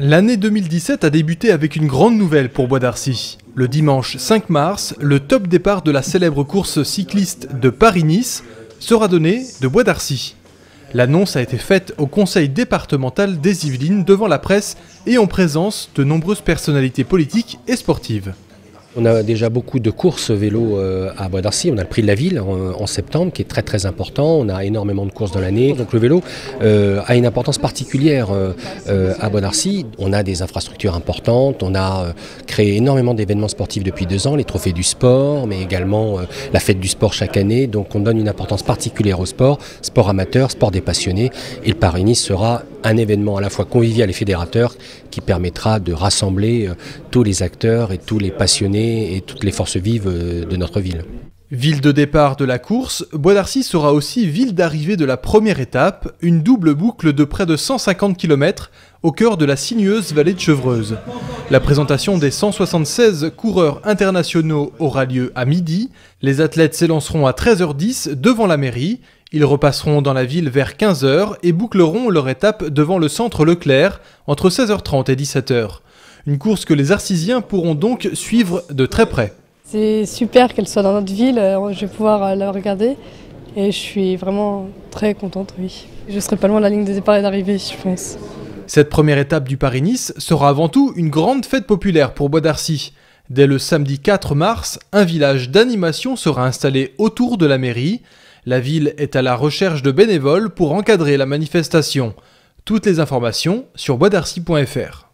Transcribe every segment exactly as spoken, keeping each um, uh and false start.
L'année deux mille dix-sept a débuté avec une grande nouvelle pour Bois d'Arcy. Le dimanche cinq mars, le top départ de la célèbre course cycliste de Paris-Nice sera donné de Bois d'Arcy. L'annonce a été faite au conseil départemental des Yvelines devant la presse et en présence de nombreuses personnalités politiques et sportives. On a déjà beaucoup de courses vélo à Bois d'Arcy. On a le prix de la ville en septembre qui est très très important. On a énormément de courses dans l'année. Donc le vélo euh, a une importance particulière euh, à Bois d'Arcy. On a des infrastructures importantes. On a euh, créé énormément d'événements sportifs depuis deux ans. Les trophées du sport, mais également euh, la fête du sport chaque année. Donc on donne une importance particulière au sport, sport amateur, sport des passionnés. Et le Paris-Nice sera un événement à la fois convivial et fédérateur qui permettra de rassembler euh, tous les acteurs et tous les passionnés et toutes les forces vives de notre ville. Ville de départ de la course, Bois d'Arcy sera aussi ville d'arrivée de la première étape, une double boucle de près de cent cinquante kilomètres au cœur de la sinueuse vallée de Chevreuse. La présentation des cent soixante-seize coureurs internationaux aura lieu à midi. Les athlètes s'élanceront à treize heures dix devant la mairie. Ils repasseront dans la ville vers quinze heures et boucleront leur étape devant le centre Leclerc entre seize heures trente et dix-sept heures. Une course que les Arcysiens pourront donc suivre de très près. C'est super qu'elle soit dans notre ville, je vais pouvoir la regarder et je suis vraiment très contente, oui. Je ne serai pas loin de la ligne de départ et d'arrivée, je pense. Cette première étape du Paris-Nice sera avant tout une grande fête populaire pour Bois d'Arcy. Dès le samedi quatre mars, un village d'animation sera installé autour de la mairie. La ville est à la recherche de bénévoles pour encadrer la manifestation. Toutes les informations sur bois d'arcy point f r.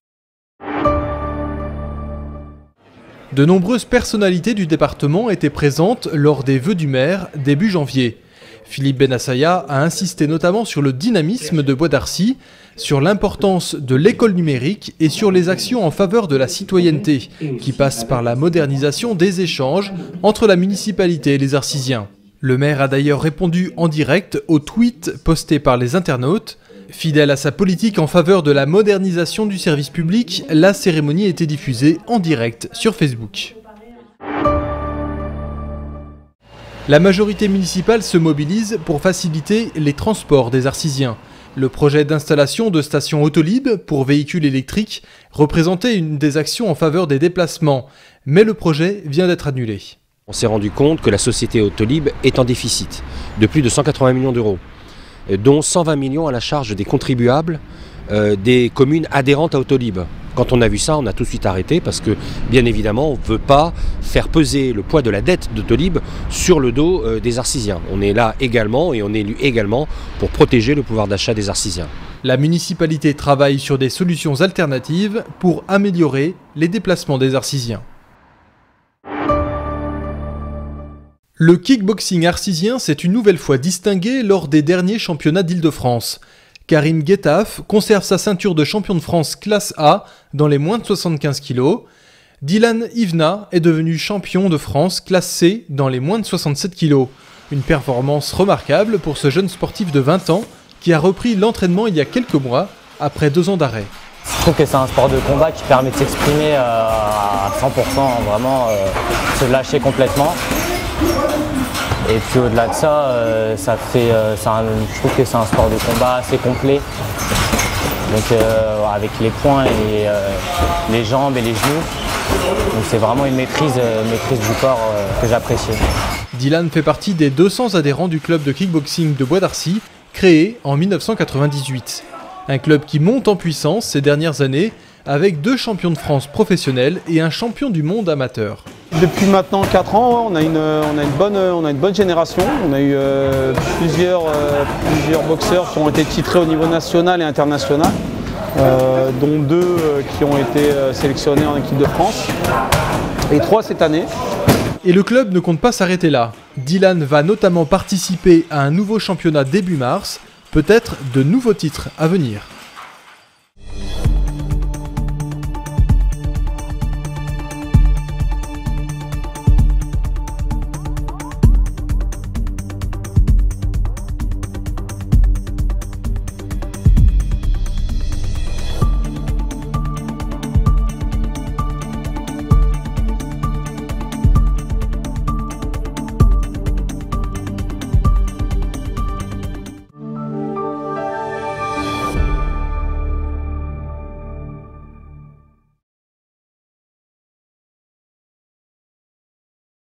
De nombreuses personnalités du département étaient présentes lors des vœux du maire début janvier. Philippe Bennassaya a insisté notamment sur le dynamisme de Bois d'Arcy, sur l'importance de l'école numérique et sur les actions en faveur de la citoyenneté, qui passent par la modernisation des échanges entre la municipalité et les Arcysiens. Le maire a d'ailleurs répondu en direct aux tweets postés par les internautes. Fidèle à sa politique en faveur de la modernisation du service public, la cérémonie a été diffusée en direct sur Facebook. La majorité municipale se mobilise pour faciliter les transports des Arcysiens. Le projet d'installation de stations Autolib pour véhicules électriques représentait une des actions en faveur des déplacements, mais le projet vient d'être annulé. On s'est rendu compte que la société Autolib est en déficit de plus de cent quatre-vingts millions d'euros. Dont cent vingt millions à la charge des contribuables euh, des communes adhérentes à Autolib. Quand on a vu ça, on a tout de suite arrêté parce que, bien évidemment, on ne veut pas faire peser le poids de la dette d'Autolib sur le dos euh, des Arcysiens. On est là également et on est élu également pour protéger le pouvoir d'achat des Arcysiens. La municipalité travaille sur des solutions alternatives pour améliorer les déplacements des Arcysiens. Le kickboxing arcysien s'est une nouvelle fois distingué lors des derniers championnats d'Île-de-France. Karim Guetaf conserve sa ceinture de champion de France classe A dans les moins de soixante-quinze kilos. Dylan Ivna est devenu champion de France classe C dans les moins de soixante-sept kilos. Une performance remarquable pour ce jeune sportif de vingt ans qui a repris l'entraînement il y a quelques mois après deux ans d'arrêt. Je trouve que c'est un sport de combat qui permet de s'exprimer à cent pour cent, vraiment euh, se lâcher complètement. Et puis au-delà de ça, euh, ça fait, euh, un, je trouve que c'est un sport de combat assez complet. Donc euh, avec les poings et euh, les jambes et les genoux. Donc c'est vraiment une maîtrise, euh, maîtrise du corps euh, que j'apprécie. Dylan fait partie des deux cents adhérents du club de kickboxing de Bois d'Arcy, créé en mille neuf cent quatre-vingt-dix-huit. Un club qui monte en puissance ces dernières années avec deux champions de France professionnels et un champion du monde amateur. Depuis maintenant quatre ans, on a une, on a une, bonne, on a une bonne génération. On a eu euh, plusieurs, euh, plusieurs boxeurs qui ont été titrés au niveau national et international, euh, dont deux euh, qui ont été euh, sélectionnés en équipe de France, et trois cette année. Et le club ne compte pas s'arrêter là. Dylan va notamment participer à un nouveau championnat début mars, peut-être de nouveaux titres à venir.